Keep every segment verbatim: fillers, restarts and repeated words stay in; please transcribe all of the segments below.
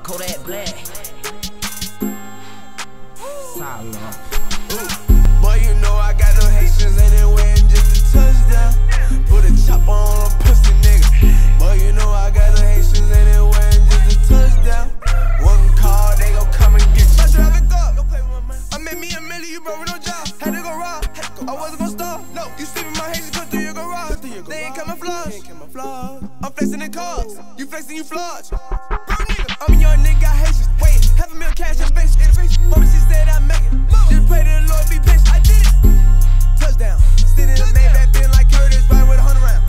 Kodak Black. Solid. Boy, you know I got no Haitians anywhere and just a touchdown. Put a chopper on a pussy nigga. Boy, you know I got no Haitians anywhere and just a touchdown. One call, they gon' come and get you. I drive it up. I made me a million, you broke with no job. Had to go rob. I wasn't gon' stop. No, you see me, my Haitians come through your garage. They ain't camouflage. I'm flexing in cars. You flexing, you flauge. Bro, nigga, I'm a young nigga, got Haitians. Wait, half a million cash in face. Mama, she said I make it. Just pray to the Lord, be patient. I did it. Touchdown. Sitting in the Maybach, feeling like Curtis, riding with a hundred round.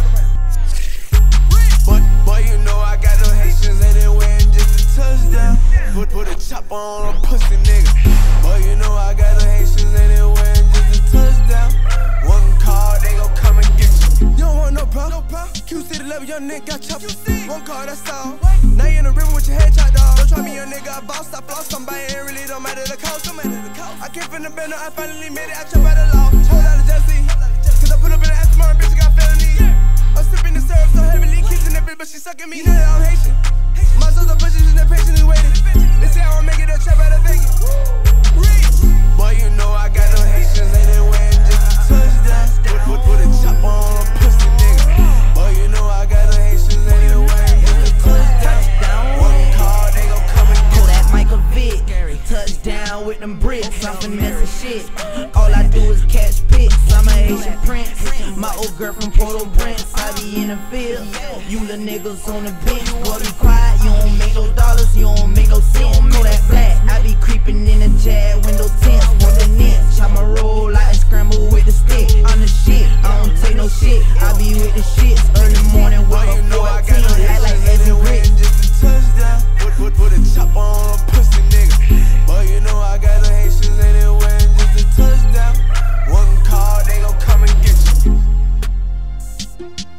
But, boy, you know I got no Haitians anywhere and just a touchdown. Put, put a chopper on a pussy nigga. Boy, you know I got no Haitians anywhere and just a touchdown. One call, they gon' come and get you. You don't want no problem. Q City level, young nigga got chopped. One call, that's all. Now you in the river with your head chopped off. Don't try me, young nigga, I boss. I floss somebody, it really don't matter the cost. Don't matter the cost. I came from the band, I finally made it. I chop out the law. Whole lot of jealousy. Cause I put up in the Aston Martin, bitch, I got felony. I'm sipping the syrup so heavily, kissing that bitch, but she sucking me. You know that I'm Haitian. My soul's a bitch, and they're patiently waiting. They say I won't make it, they'll trap out of Vegas. Boy, you know I got no Haitians anywhere and just a touchdown. Put, put, put a chopper on a pussy nigga. Boy, you know I got no Haitians anywhere and just a touchdown. One call, they gon' come and get Kodak Michael Vick. Touchdown with them bricks. I'm finessing shit. All I do is catch pics. I'm a Haitian prince. My old girl from Port-au-Prince. I be in the field. You little niggas on the bench. Boy, be quiet. You don't make no dollars. You don't make no sense. Kodak Black. I be creeping in the jag window tints. Want the nets. Chop my roll like a scramble with the stick. On the shit. I don't take no shit. I be with the shits. Early morning with a fourteen. Act like Evan Rick. just a touchdown. Put, put, put a chopper on a pussy nigga. Boy, you know I got no Haitians anywhere and just a touchdown. One call, they gon' come and get you.